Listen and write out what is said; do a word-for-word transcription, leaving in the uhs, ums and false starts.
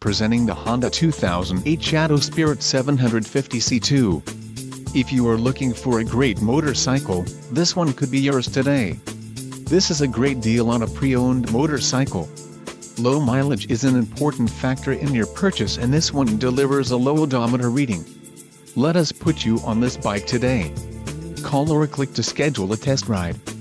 presenting the Honda two thousand eight Shadow Spirit seven fifty C two. If you are looking for a great motorcycle, this one could be yours today. This is a great deal on a pre-owned motorcycle. Low mileage is an important factor in your purchase, and this one delivers a low odometer reading. Let us put you on this bike today. Call or click to schedule a test ride.